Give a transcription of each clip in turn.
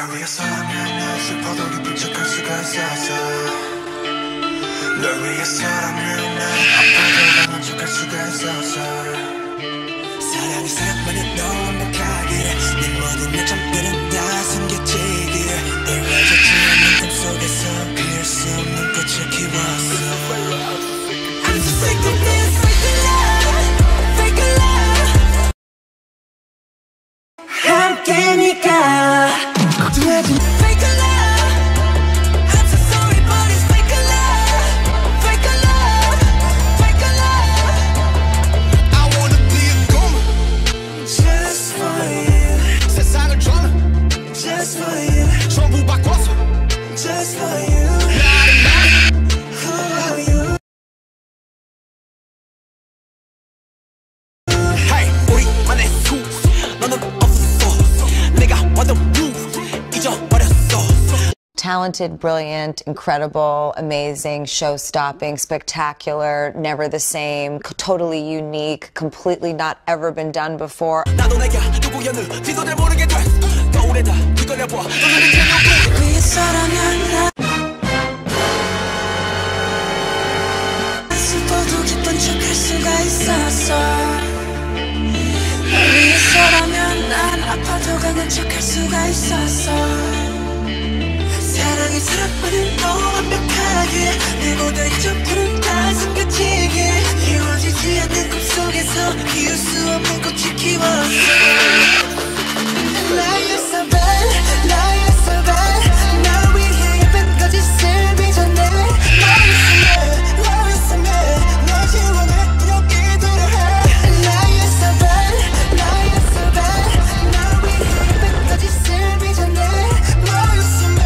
위해서라면 난 슬퍼도 기쁜 척할 수가 있었어. 널 위해서라면 난 아파도 강한 척할 수가 있었어. 사랑이 사랑만은 너 완벽하게 내 모든 약점들은 다 숨겨지기에 이루어지지 않는 꿈속에서 피울 수 없는 꽃을 키웠어. I'm so sick of this fake love, fake love. 함께니까 걱정하지 마. Fake love. I'm so sorry but it's fake love, fake love, fake love. I wanna be a goon just for you. 세상을 drown just for you. 전부 바꿔서 just for you. Who are you? Hey, 우리만의 수 너는 없어. 내가 완전 루 잊어버렸어. Talented, brilliant, incredible, amazing, show-stopping, spectacular, never the same, totally unique, completely not ever been done before. 나도 내가 누구였는지도 잘 모르게 됐어. 거울에다 뒤걸려봐. 너는 제대로 위해서라면 나 슬퍼도 기쁜 척할 수가 있었어. 위해서라면 난 아파도 강한 척할 수가 있었어. 사랑이 사랑만은 너 완벽하게 내 모든 점들은 다 숨겨지게 이루어지지 않는 꿈속에서 피울 수 없는 꽃을 키웠어. 나의 사발 나의 사발 나 위해 예쁜 거짓을 빚어내. 너 있으면 널 지원해 여기도록 해. 나의 사발 나의 사발 나 위해 예쁜 거짓을 빚어내. 너 있으면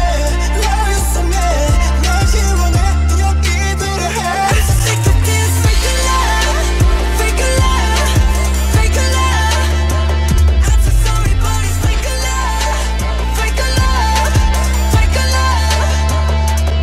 널 지원해 여기도록 해. I'm so sick of this fake love, fake love, fake love. I'm so sorry but it's fake love, fake love, fake love.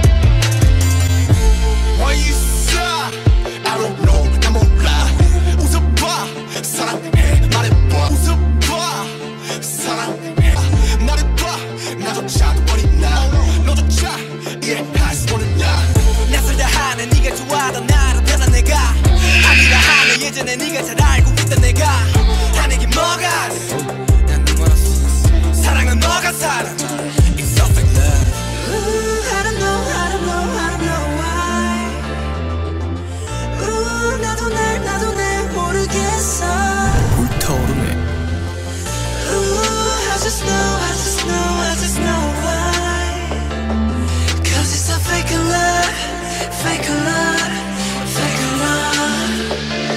Why you sad? I don't know. 나 몰라. 웃어봐. 사랑해. 말해봐. 웃어봐. 사랑해. 말해봐. 나조차 어린 나. 너조차 이해할 수 없는 나. 낯설다 하는 네가 좋아하던 나로 변한 내가 아니라 하는 예전에 네가 잘 알고 있던 내가 하는 게 뭐가 난 누구 알았어. 사랑은 뭐가 사랑. It's so fake love. I don't know, I don't know, I don't know why. 나도 날 모르겠어. 불타오르네. I just know, I just know, I just know why. Cause it's a fake love, fake love, fake love.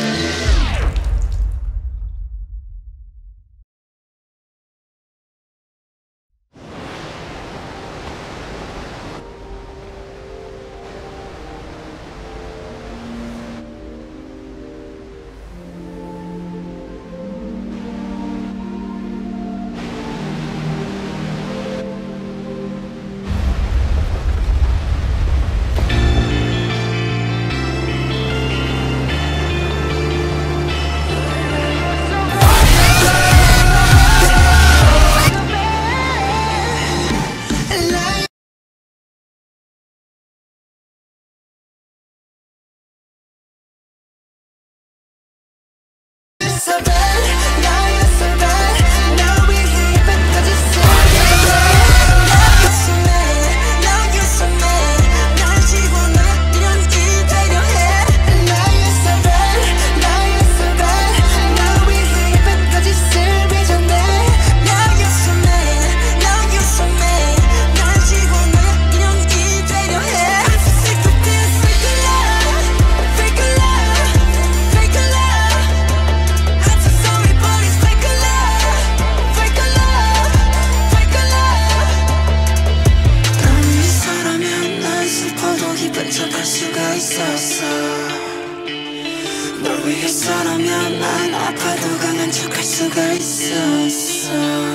널 위해서라면 난 아파도 강한 척할 수가 있었어.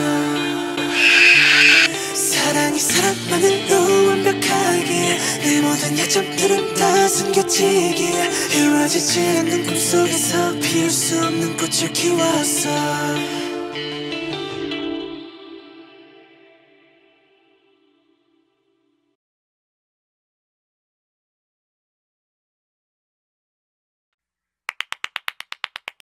사랑이 사랑만은 너 완벽하게 내 모든 약점들은 다 숨겨지기에 이루어지지 않는 꿈속에서 피울 수 없는 꽃을 키웠어.